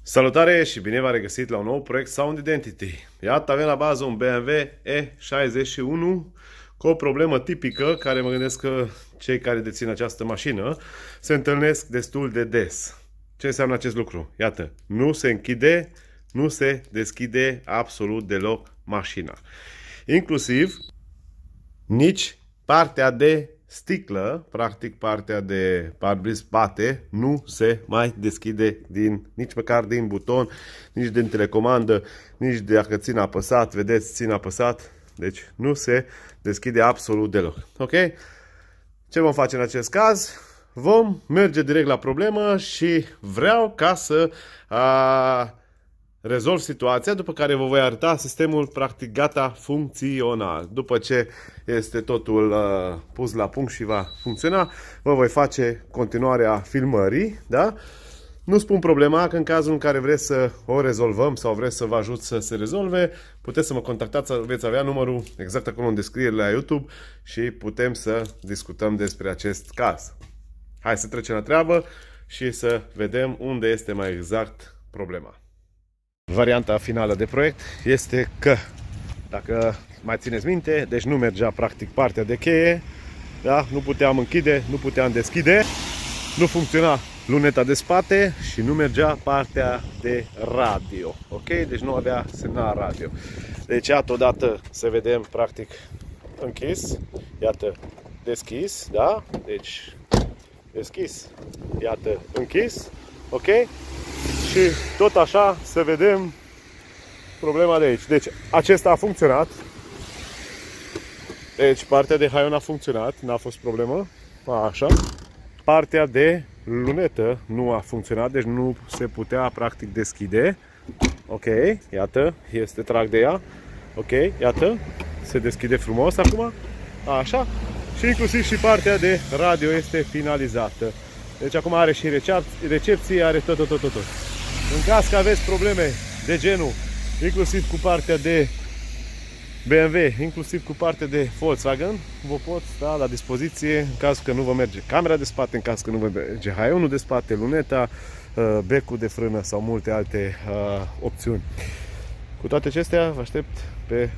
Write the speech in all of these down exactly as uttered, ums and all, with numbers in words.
Salutare și bine v-am regăsit la un nou proiect Sound Identity. Iată, avem la bază un B M W E șaizeci și unu cu o problemă tipică care mă gândesc că cei care dețin această mașină se întâlnesc destul de des. Ce înseamnă acest lucru? Iată, nu se închide, nu se deschide absolut deloc mașina. Inclusiv nici partea de sticlă, practic partea de parbriz spate, nu se mai deschide din, nici măcar din buton, nici din telecomandă, nici dacă țin apăsat, vedeți, țin apăsat, deci nu se deschide absolut deloc. Ok? Ce vom face în acest caz? Vom merge direct la problemă și vreau ca să a, rezolv situația, după care vă voi arăta sistemul practic gata funcțional. După ce este totul uh, pus la punct și va funcționa, vă voi face continuarea filmării, da? Nu spun problema, că în cazul în care vreți să o rezolvăm sau vreți să vă ajut să se rezolve, puteți să mă contactați, veți avea numărul exact acolo în descriere la YouTube și putem să discutăm despre acest caz. Hai să trecem la treabă și să vedem unde este mai exact problema. Varianta finală de proiect este că, dacă mai țineți minte, deci nu mergea practic partea de cheie, da? Nu puteam închide, nu puteam deschide, nu funcționa luneta de spate și nu mergea partea de radio. Ok? Deci nu avea semnal radio. Deci iată odată să vedem practic închis, iată deschis, da? Deci deschis, iată închis, ok? Și tot așa să vedem problema de aici. Deci acesta a funcționat. Deci partea de haion a funcționat, n-a fost problemă. Așa. Partea de lunetă nu a funcționat, deci nu se putea practic deschide. Ok, iată, este trag de ea. Ok, iată, se deschide frumos acum. Așa. Și inclusiv și partea de radio este finalizată. Deci acum are și recepție, are tot, tot, tot, tot. În caz că aveți probleme de genul, inclusiv cu partea de B M W, inclusiv cu partea de Volkswagen, vă pot sta la dispoziție în caz că nu vă merge camera de spate, în caz că nu vă merge haionul de spate, luneta, becul de frână sau multe alte uh, opțiuni. Cu toate acestea, vă aștept pe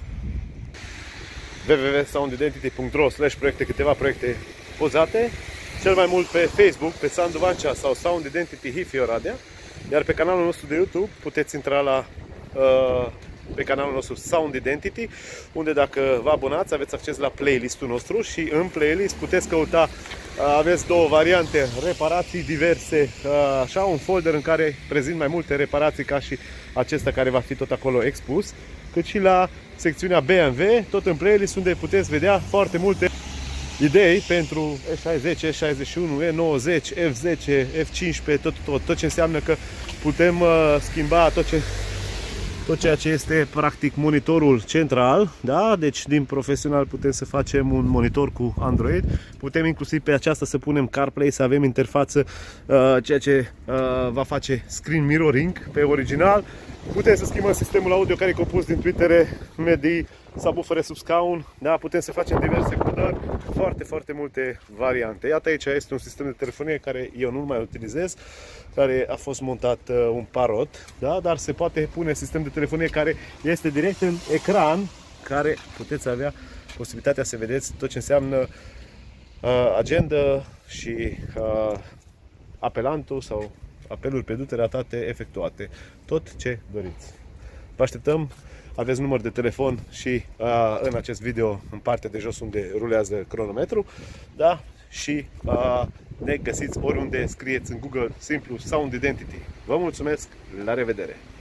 w w w punct sound identity punct ro slash proiecte, câteva proiecte pozate, cel mai mult pe Facebook, pe Sandu Vancea sau Sound Identity Hifi Oradea, iar pe canalul nostru de YouTube puteți intra la uh, pe canalul nostru Sound Identity, unde dacă vă abonați aveți acces la playlistul nostru și în playlist puteți căuta, uh, aveți două variante, reparații diverse, uh, așa, un folder în care prezint mai multe reparații ca și acesta care va fi tot acolo expus, cât și la secțiunea B M W, tot în playlist, unde puteți vedea foarte multe idei pentru E șaizeci, E șaizeci și unu, E nouăzeci, F zece, F cincisprezece, tot, tot, tot ce înseamnă că putem uh, schimba tot, ce, tot ceea ce este practic monitorul central, da? Deci din profesional putem să facem un monitor cu Android, putem inclusiv pe aceasta să punem CarPlay, să avem interfață, uh, ceea ce uh, va face screen mirroring pe original. Putem să schimbăm sistemul audio care e compus din tweetere, medii, subwoofere sub scaun, da? Putem să facem diverse codări, foarte, foarte multe variante. Iată, aici este un sistem de telefonie care eu nu mai utilizez, care a fost montat uh, un parot, da? Dar se poate pune sistem de telefonie care este direct în ecran, care puteți avea posibilitatea să vedeți tot ce înseamnă uh, agenda și uh, apelantul sau apeluri pierdute, ratate, efectuate. Tot ce doriți. Vă așteptăm. Aveți număr de telefon și uh, în acest video, în partea de jos unde rulează cronometru, da? Și uh, ne găsiți oriunde, scrieți în Google simplu Sound Identity. Vă mulțumesc, la revedere!